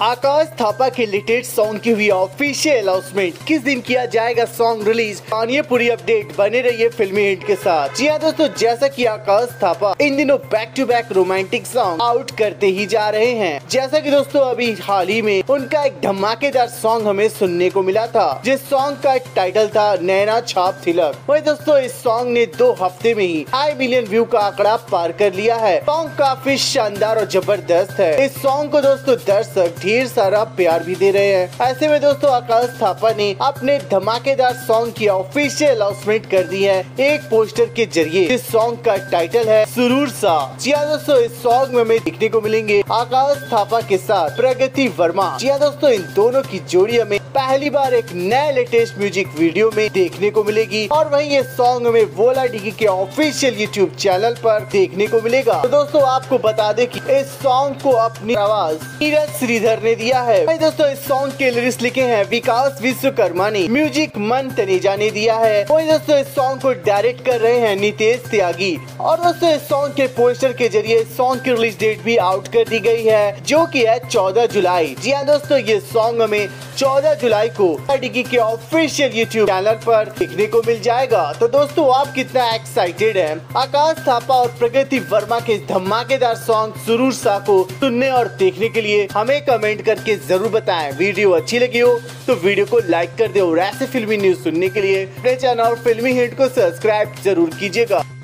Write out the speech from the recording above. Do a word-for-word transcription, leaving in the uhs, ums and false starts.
आकाश थापा के latest song की हुई ऑफिशियल अनाउंसमेंट, किस दिन किया जाएगा सॉन्ग रिलीज, आनिए पूरी अपडेट, बने रहिए फिल्मी हिट के साथ। जी हाँ दोस्तों, जैसा कि आकाश थापा इन दिनों back to back romantic song out करते ही जा रहे हैं। जैसा कि दोस्तों अभी हाल ही में उनका एक धमाकेदार सॉन्ग हमें सुनने को मिला था, जिस सॉन्ग का टाइटल था नैना छाप तिलक। वही दोस्तों इस सॉन्ग ने दो हफ्ते में ही ढाई मिलियन व्यू का आंकड़ा पार कर लिया है। सॉन्ग काफी शानदार और जबरदस्त है। इस सॉन्ग को दोस्तों दर्शक ढेर सारा प्यार भी दे रहे हैं। ऐसे में दोस्तों आकाश थापा ने अपने धमाकेदार सॉन्ग की ऑफिशियल अनाउंसमेंट कर दी है एक पोस्टर के जरिए। इस सॉन्ग का टाइटल है सुरूर सा। जी हाँ दोस्तों, इस सॉन्ग में हमें देखने को मिलेंगे आकाश थापा के साथ प्रगति वर्मा। जी हाँ दोस्तों, इन दोनों की जोड़ी हमें पहली बार एक नए लेटेस्ट म्यूजिक वीडियो में देखने को मिलेगी और वहीं ये सॉन्ग हमें वोला डिगी के ऑफिशियल यूट्यूब चैनल पर देखने को मिलेगा। तो दोस्तों आपको बता दें कि इस सॉन्ग को अपनी आवाज नीरज श्रीधर ने दिया है। वहीं दोस्तों इस सॉन्ग के लिरिक्स लिखे हैं विकास विश्वकर्मा ने, म्यूजिक मन तनेजा ने दिया है। वहीं दोस्तों इस सॉन्ग को डायरेक्ट कर रहे हैं नितेश त्यागी। और दोस्तों इस सॉन्ग के पोस्टर के जरिए सॉन्ग की रिलीज डेट भी आउट कर दी गई है, जो की है चौदह जुलाई। जी हाँ दोस्तों, ये सॉन्ग हमें चौदह जुलाई को डिगी के ऑफिशियल यूट्यूब चैनल पर देखने को मिल जाएगा। तो दोस्तों आप कितना एक्साइटेड हैं आकाश थापा और प्रगति वर्मा के धमाकेदार सॉन्ग सुरूर सा को सुनने और देखने के लिए, हमें कमेंट करके जरूर बताएं। वीडियो अच्छी लगी हो तो वीडियो को लाइक कर दे और ऐसे फिल्मी न्यूज सुनने के लिए अपने चैनल फिल्मी हिट को सब्सक्राइब जरूर कीजिएगा।